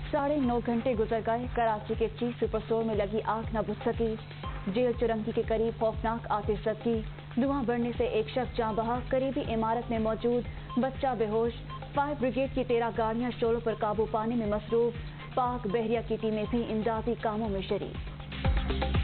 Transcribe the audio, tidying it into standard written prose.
9.5 घंटे गुजर गए। कराची के चीफ सुपर स्टोर में लगी आग न बुझ सकी। जेल चुरंगी के करीब खौफनाक आतिश की धुआं बढ़ने से एक शख्स जाँ बहा। करीबी इमारत में मौजूद बच्चा बेहोश। फायर ब्रिगेड की 13 गाड़ियां शोरों पर काबू पाने में मसरूफ। पाक बहरिया की टीमें भी इमदादी कामों में शरीक।